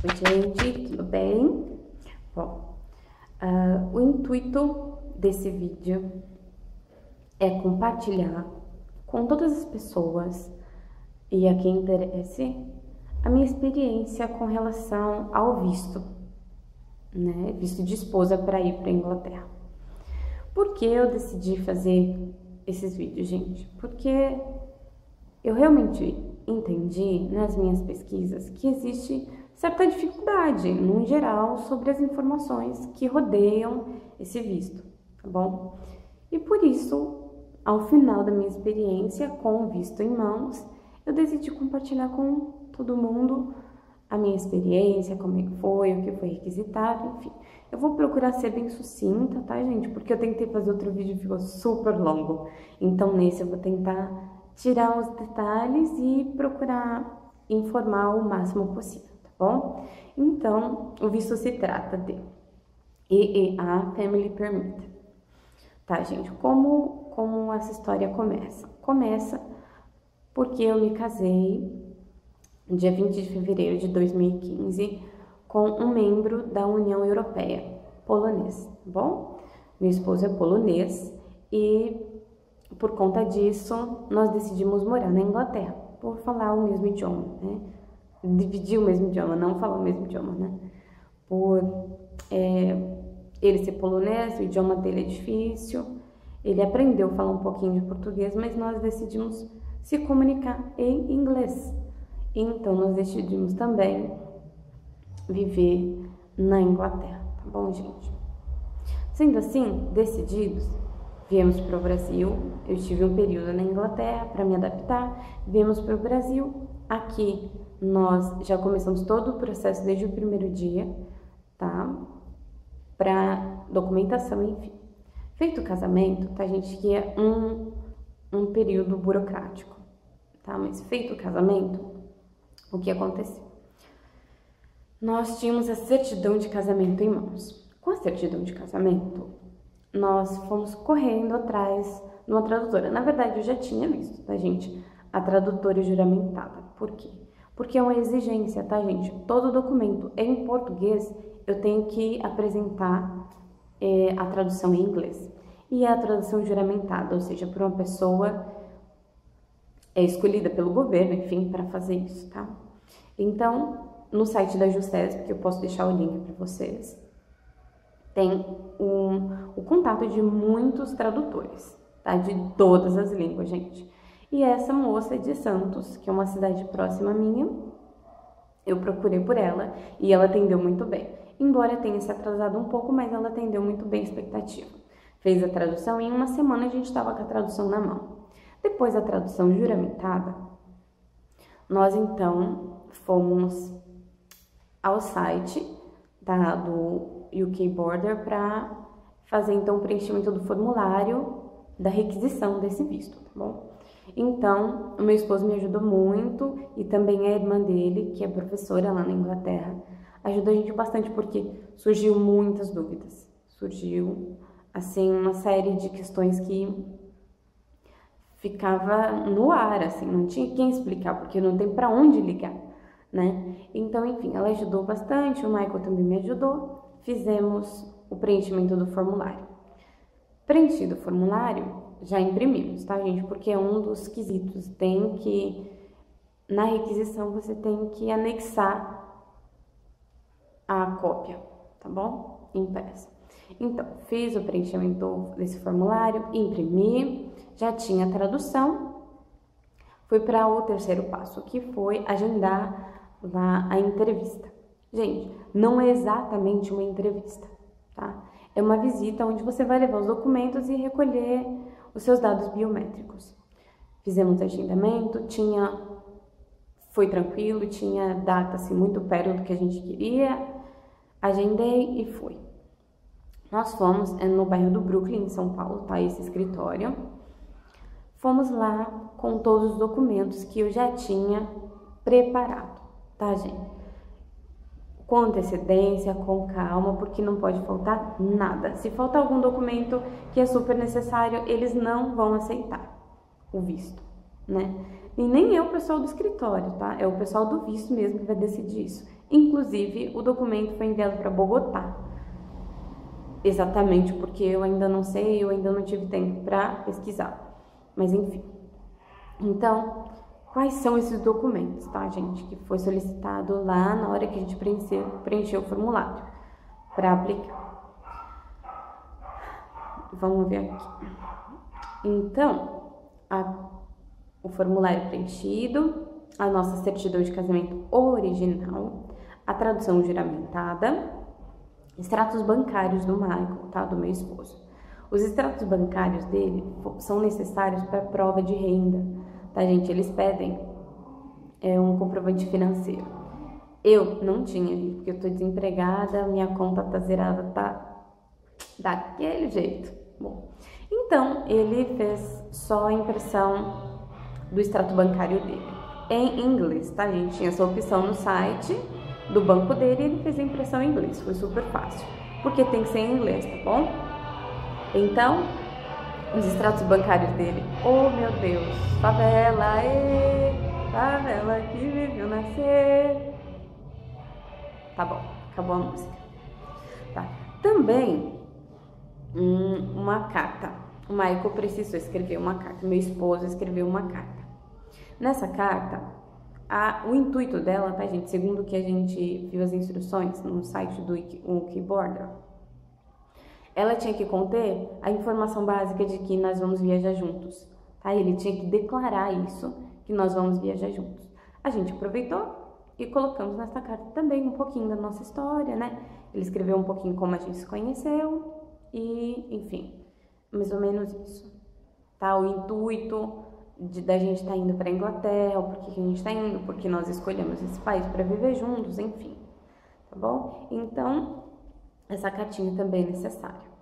Oi, gente, tudo bem? Bom, o intuito desse vídeo é compartilhar com todas as pessoas e a quem interesse a minha experiência com relação ao visto, né? Visto de esposa para ir para a Inglaterra. Por que eu decidi fazer esses vídeos, gente? Porque eu realmente entendi nas minhas pesquisas que existe certa dificuldade, no geral, sobre as informações que rodeiam esse visto, tá bom? E por isso, ao final da minha experiência com o visto em mãos, eu decidi compartilhar com todo mundo a minha experiência, como é que foi, o que foi requisitado, enfim. Eu vou procurar ser bem sucinta, tá, gente? Porque eu tentei fazer outro vídeo e ficou super longo. Então, nesse eu vou tentar tirar os detalhes e procurar informar o máximo possível, tá bom? Então, o visto se trata de EEA Family Permit. Tá, gente? Como essa história começa? Começa porque eu me casei dia 20 de fevereiro de 2015 com um membro da União Europeia, polonês, tá bom? Meu esposo é polonês e por conta disso nós decidimos morar na Inglaterra, por falar o mesmo idioma, né? Dividir o mesmo idioma, não falar o mesmo idioma, né? Por ele ser polonês, o idioma dele é difícil, ele aprendeu a falar um pouquinho de português, mas nós decidimos se comunicar em inglês. Então, nós decidimos também viver na Inglaterra, tá bom, gente? Sendo assim, decididos, viemos para o Brasil. Eu tive um período na Inglaterra para me adaptar, viemos para o Brasil. Aqui, nós já começamos todo o processo desde o primeiro dia, tá? Para documentação, enfim. Feito o casamento, tá, gente, que é um período burocrático, tá? Mas feito o casamento, o que aconteceu? Nós tínhamos a certidão de casamento em mãos. Com a certidão de casamento, nós fomos correndo atrás de uma tradutora. Na verdade, eu já tinha visto, tá, gente? A tradutora juramentada. Por quê? Porque é uma exigência, tá, gente? Todo documento em português, eu tenho que apresentar a tradução em inglês. E a tradução juramentada, ou seja, por uma pessoa escolhida pelo governo, enfim, para fazer isso, tá? Então, no site da Jusesp, que eu posso deixar o link para vocês, tem o contato de muitos tradutores, tá? De todas as línguas, gente. E essa moça de Santos, que é uma cidade próxima minha, eu procurei por ela e ela atendeu muito bem. Embora tenha se atrasado um pouco, mas ela atendeu muito bem a expectativa. Fez a tradução e em uma semana a gente estava com a tradução na mão. Depois da tradução juramentada, nós então fomos ao site do UK Border para fazer então o preenchimento do formulário da requisição desse visto, tá bom? Então, o meu esposo me ajudou muito e também a irmã dele, que é professora lá na Inglaterra, ajudou a gente bastante porque surgiu muitas dúvidas. Surgiu, assim, uma série de questões que ficava no ar, assim, não tinha quem explicar, porque não tem para onde ligar, né? Então, enfim, ela ajudou bastante, o Michael também me ajudou, fizemos o preenchimento do formulário. Preenchido o formulário, já imprimimos, tá, gente? Porque é um dos quesitos, na requisição você tem que anexar a cópia, tá bom? Impressa. Então, fiz o preenchimento desse formulário, imprimi, já tinha a tradução, fui para o terceiro passo, que foi agendar lá a entrevista. Gente, não é exatamente uma entrevista, tá? É uma visita onde você vai levar os documentos e recolher os seus dados biométricos. Fizemos agendamento, foi tranquilo, tinha data assim muito perto do que a gente queria, agendei e fui. Nós fomos no bairro do Brooklyn, em São Paulo, tá? Esse escritório. Fomos lá com todos os documentos que eu já tinha preparado, tá, gente? Com antecedência, com calma, porque não pode faltar nada. Se faltar algum documento que é super necessário, eles não vão aceitar o visto, né? E nem é o pessoal do escritório, tá? É o pessoal do visto mesmo que vai decidir isso. Inclusive, o documento foi enviado para Bogotá. Exatamente porque eu ainda não sei, eu ainda não tive tempo para pesquisar. Mas enfim. Então, quais são esses documentos, tá, gente? Que foi solicitado lá na hora que a gente preencheu o formulário para aplicar. Vamos ver aqui. Então, o formulário preenchido, a nossa certidão de casamento original, a tradução juramentada, extratos bancários do Michael, tá? Do meu esposo. Os extratos bancários dele são necessários para prova de renda, tá, gente? Eles pedem um comprovante financeiro. Eu não tinha, gente, porque eu tô desempregada, minha conta tá zerada, tá daquele jeito. Bom, então ele fez só a impressão do extrato bancário dele em inglês, tá, gente? Tinha essa opção no site do banco dele e ele fez a impressão em inglês, foi super fácil, porque tem que ser em inglês, tá bom? Então, os extratos bancários dele, oh meu Deus, favela, favela que me viu nascer. Tá bom, acabou a música. Tá. Também, uma carta. O Michael precisou escrever uma carta, meu esposo escreveu uma carta. Nessa carta, o intuito dela, tá, gente, segundo o que a gente viu as instruções no site do Wikiborder, ela tinha que conter a informação básica de que nós vamos viajar juntos, tá? Ele tinha que declarar isso, que nós vamos viajar juntos. A gente aproveitou e colocamos nessa carta também um pouquinho da nossa história, né? Ele escreveu um pouquinho como a gente se conheceu e, enfim, mais ou menos isso, tá? O intuito da gente estar indo para a Inglaterra, o porquê que a gente está indo, porque nós escolhemos esse país para viver juntos, enfim, tá bom? Então, essa cartinha também é necessária.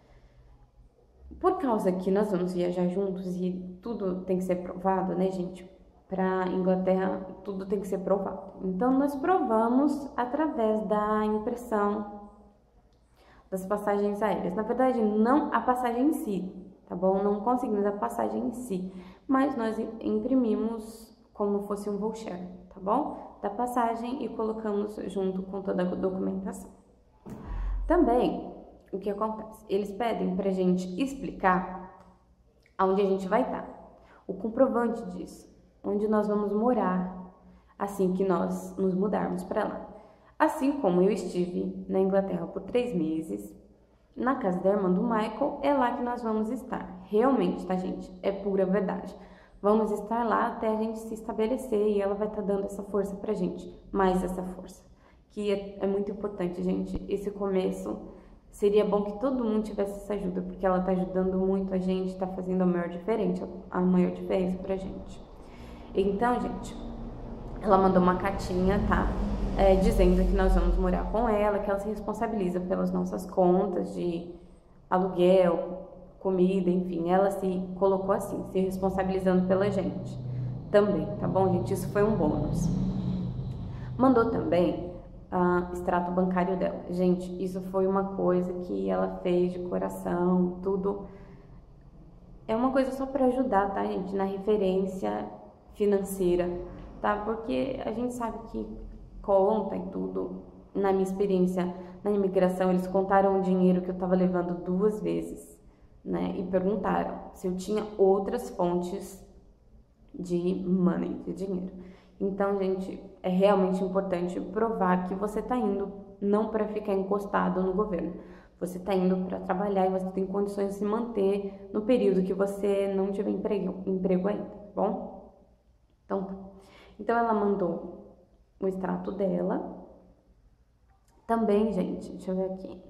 Por causa que nós vamos viajar juntos e tudo tem que ser provado, né, gente? Para Inglaterra, tudo tem que ser provado. Então, nós provamos através da impressão das passagens aéreas. Na verdade, não a passagem em si, tá bom? Não conseguimos a passagem em si, mas nós imprimimos como fosse um voucher, tá bom? Da passagem e colocamos junto com toda a documentação. Também, o que acontece? Eles pedem pra gente explicar aonde a gente vai estar, o comprovante disso, onde nós vamos morar assim que nós nos mudarmos para lá. Assim como eu estive na Inglaterra por 3 meses, na casa da irmã do Michael, é lá que nós vamos estar. Realmente, tá, gente? É pura verdade. Vamos estar lá até a gente se estabelecer e ela vai estar dando essa força pra gente, mais essa força. Que é muito importante, gente. Esse começo seria bom que todo mundo tivesse essa ajuda, porque ela tá ajudando muito a gente, tá fazendo a maior diferença pra gente. Então, gente, ela mandou uma cartinha, tá? Dizendo que nós vamos morar com ela, que ela se responsabiliza pelas nossas contas de aluguel, comida, enfim. Ela se colocou assim, se responsabilizando pela gente também, tá bom, gente? Isso foi um bônus. Mandou também extrato bancário dela. Gente, isso foi uma coisa que ela fez de coração, tudo. É uma coisa só para ajudar, tá, gente? Na referência financeira, tá? Porque a gente sabe que conta e tudo. Na minha experiência na imigração, eles contaram o dinheiro que eu tava levando 2 vezes, né? E perguntaram se eu tinha outras fontes de money, de dinheiro. Então, gente, é realmente importante provar que você tá indo não para ficar encostado no governo. Você tá indo para trabalhar e você tem condições de se manter no período que você não tiver emprego ainda, tá bom? Então ela mandou o extrato dela. Também, gente, deixa eu ver aqui.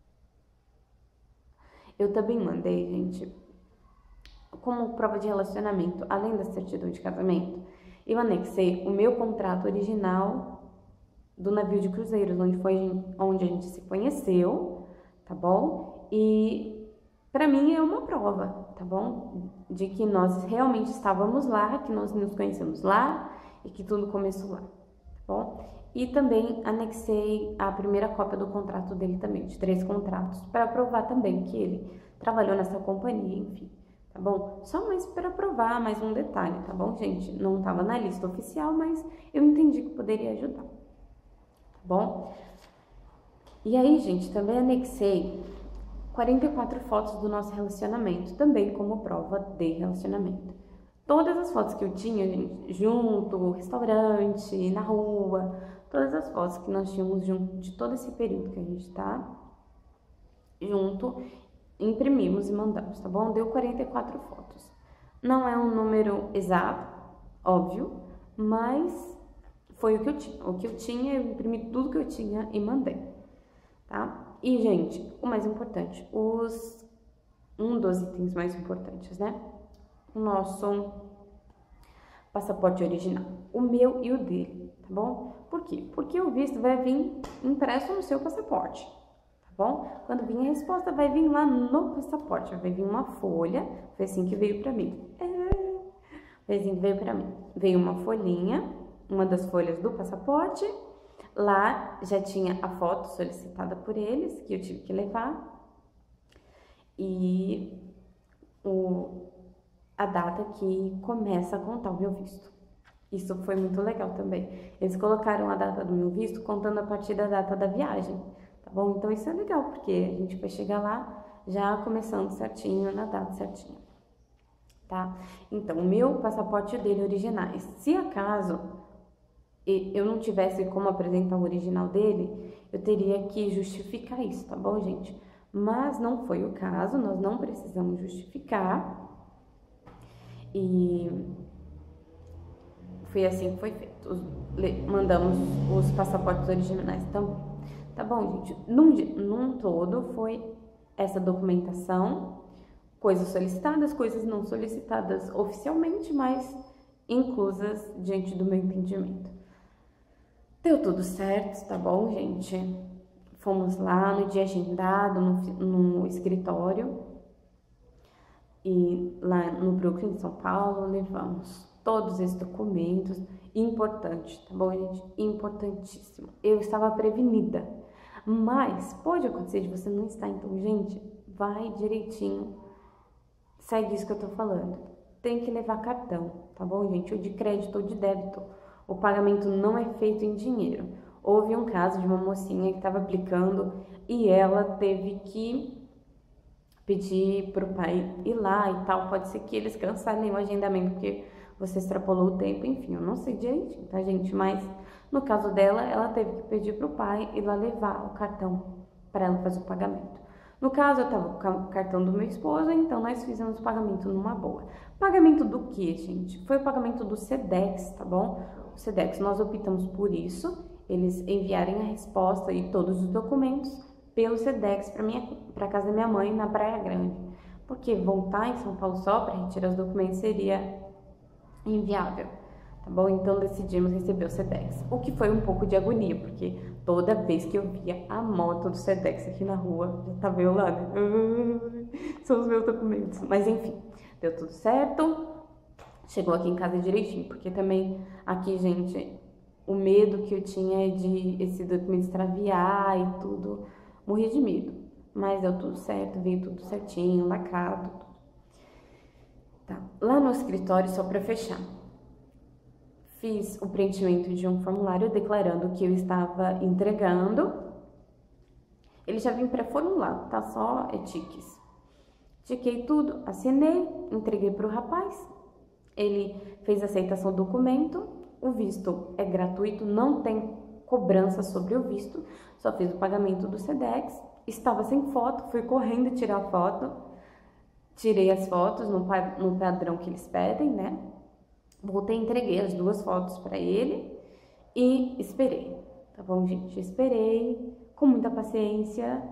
Eu também mandei, gente, como prova de relacionamento, além da certidão de casamento, eu anexei o meu contrato original do navio de cruzeiros, onde a gente se conheceu, tá bom? E pra mim é uma prova, tá bom? De que nós realmente estávamos lá, que nós nos conhecemos lá e que tudo começou lá, tá bom? E também anexei a primeira cópia do contrato dele também, de 3 contratos, para provar também que ele trabalhou nessa companhia, enfim, tá bom? Só mais para provar, mais um detalhe, tá bom, gente? Não estava na lista oficial, mas eu entendi que poderia ajudar, tá bom? E aí, gente, também anexei 44 fotos do nosso relacionamento, também como prova de relacionamento. Todas as fotos que eu tinha, gente, junto, restaurante, na rua, todas as fotos que nós tínhamos junto de todo esse período que a gente tá junto, imprimimos e mandamos, tá bom? Deu 44 fotos. Não é um número exato, óbvio, mas foi o que eu tinha. O que eu tinha, eu imprimi tudo que eu tinha e mandei, tá? E, gente, o mais importante, um dos itens mais importantes, né? O nosso passaporte original, o meu e o dele, tá bom? Por quê? Porque o visto vai vir impresso no seu passaporte, tá bom? Quando vir a resposta, vai vir lá no passaporte, vai vir uma folha, foi assim que veio pra mim. Foi assim que veio pra mim. Veio uma folhinha, uma das folhas do passaporte, lá já tinha a foto solicitada por eles, que eu tive que levar, e a data que começa a contar o meu visto. Isso foi muito legal também. Eles colocaram a data do meu visto contando a partir da data da viagem, tá bom? Então isso é legal, porque a gente vai chegar lá já começando certinho, na data certinha, tá? Então, o meu passaporte e o dele originais. Se acaso eu não tivesse como apresentar o original dele, eu teria que justificar isso, tá bom, gente? Mas não foi o caso, nós não precisamos justificar. E foi assim que foi feito. Mandamos os passaportes originais também. Tá bom, gente? Num todo foi essa documentação, coisas solicitadas, coisas não solicitadas oficialmente, mas inclusas diante do meu entendimento. Deu tudo certo, tá bom, gente? Fomos lá no dia agendado, no escritório. E lá no Brooklyn, São Paulo, levamos todos esses documentos. Importante, tá bom, gente? Importantíssimo. Eu estava prevenida, mas pode acontecer de você não estar. Então, gente, vai direitinho. Segue isso que eu tô falando. Tem que levar cartão, tá bom, gente? Ou de crédito ou de débito. O pagamento não é feito em dinheiro. Houve um caso de uma mocinha que estava aplicando e ela teve que pedir para o pai ir lá e tal. Pode ser que eles cancelem o agendamento porque você extrapolou o tempo, enfim, eu não sei direitinho, tá, gente? Mas no caso dela, ela teve que pedir para o pai ir lá levar o cartão para ela fazer o pagamento. No caso, eu tava com o cartão do meu esposo, então nós fizemos o pagamento numa boa. Pagamento do que, gente? Foi o pagamento do Sedex, tá bom? O Sedex, nós optamos por isso, eles enviarem a resposta e todos os documentos pelo Sedex para casa da minha mãe na Praia Grande, porque voltar em São Paulo só para retirar os documentos seria inviável, tá bom? Então decidimos receber o Sedex, o que foi um pouco de agonia, porque toda vez que eu via a moto do Sedex aqui na rua, já tava eu lá, né? São os meus documentos, mas enfim, deu tudo certo, chegou aqui em casa direitinho, porque também aqui, gente, o medo que eu tinha é de esse documento extraviar e tudo. Morri de medo, mas deu tudo certo, veio tudo certinho, lacrado. Tá. Lá no escritório, só para fechar, fiz o preenchimento de um formulário declarando que eu estava entregando. Ele já vem pré-formulado, tá? Só tiques. Tiquei tudo, assinei, entreguei para o rapaz. Ele fez a aceitação do documento. O visto é gratuito, não tem cobrança sobre o visto, só fiz o pagamento do Sedex, estava sem foto, fui correndo tirar a foto, tirei as fotos no padrão que eles pedem, né? Voltei, entreguei as 2 fotos para ele e esperei, tá bom, gente? Esperei com muita paciência,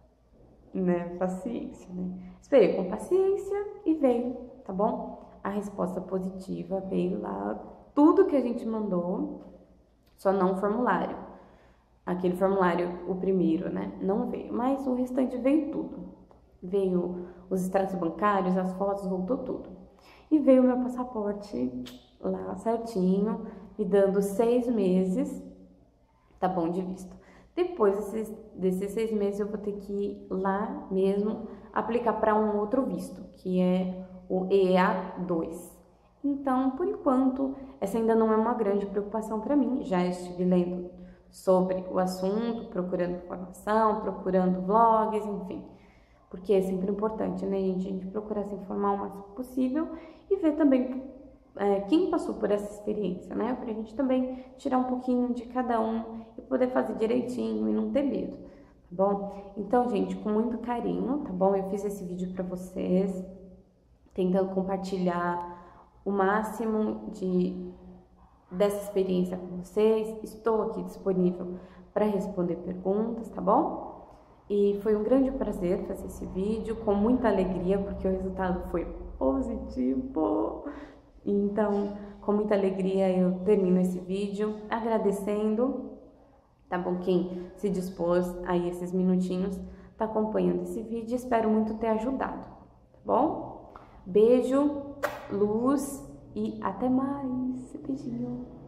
né? Paciência, né? Esperei com paciência e veio, tá bom? A resposta positiva veio lá, tudo que a gente mandou, só não o formulário. Aquele formulário, o primeiro, né? Não veio, mas o restante veio tudo. Veio os extratos bancários, as fotos, voltou tudo. E veio o meu passaporte lá certinho, me dando 6 meses, tá bom, de visto. Depois desses 6 meses eu vou ter que ir lá mesmo aplicar para um outro visto, que é o EA2. Então, por enquanto, essa ainda não é uma grande preocupação para mim. Já estive lendo sobre o assunto, procurando informação, procurando vlogs, enfim. Porque é sempre importante, né, gente? A gente procurar se informar o máximo possível e ver também quem passou por essa experiência, né? Pra gente também tirar um pouquinho de cada um e poder fazer direitinho e não ter medo, tá bom? Então, gente, com muito carinho, tá bom? Eu fiz esse vídeo pra vocês, tentando compartilhar o máximo dessa experiência com vocês. Estou aqui disponível para responder perguntas, tá bom? E foi um grande prazer fazer esse vídeo, com muita alegria, porque o resultado foi positivo. Então, com muita alegria eu termino esse vídeo agradecendo, tá bom? Quem se dispôs aí esses minutinhos, tá acompanhando esse vídeo, espero muito ter ajudado, tá bom? Beijo, luz e até mais. Beijinho.